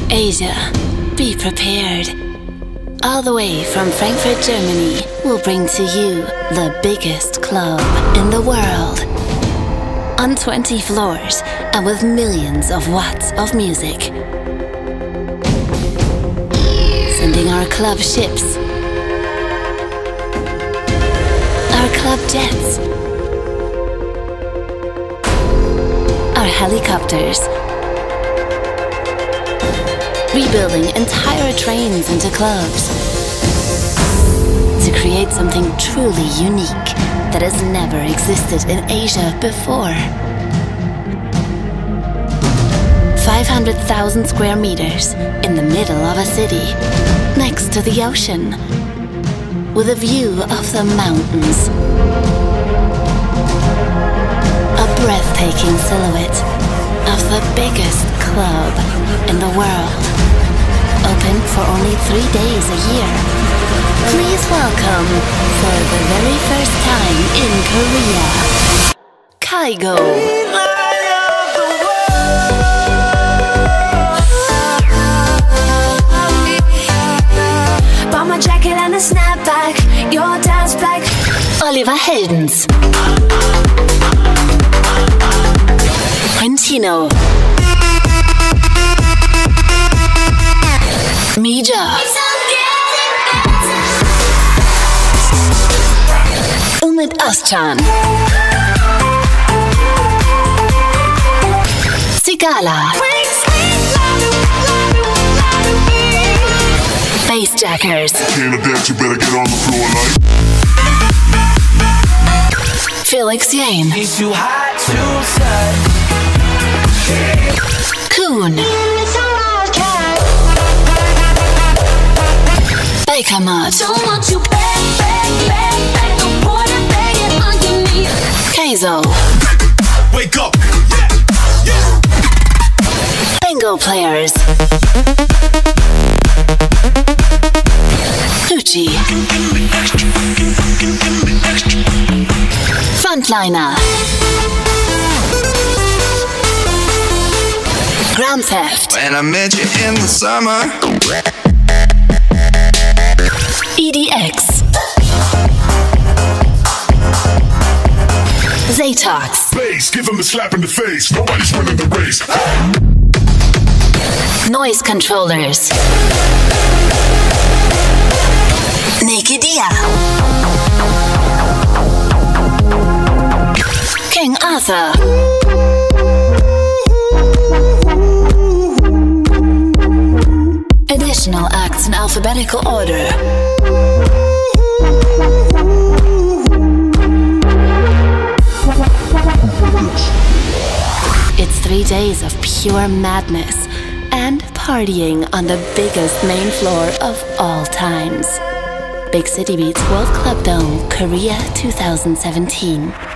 Asia, be prepared. All the way from Frankfurt, Germany, we'll bring to you the biggest club in the world. On 20 floors and with millions of watts of music. Sending our club ships, our club jets, our helicopters, rebuilding entire trains into clubs to create something truly unique that has never existed in Asia before. 500,000 square meters in the middle of a city, next to the ocean, with a view of the mountains. A breathtaking silhouette of the biggest club in the world. Open for only 3 days a year. Please welcome, for the very first time in Korea, Kaigo. Bought my jacket and a snapback, your dad's black. Oliver Heldens. Quintino. Mija. Umit Özcan. Sigala. Bassjackers. Can't dance, you better get on the floor like. Felix Yane. He's too hot to Koen. Baker Mud. Don't want you back, back, back, back. I wanna bang it on your knees. Keizo. Wake up! Bingo players. Gucci. Frontliner. Grand Theft. When I met you in the summer. EDX. Zatox. Bass, give him a slap in the face. Nobody's winning the race. Noise controllers. Nakedia. King Arthur. Additional acts in alphabetical order. It's 3 days of pure madness and partying on the biggest main floor of all times. Big City Beats World Club Dome, Korea 2017.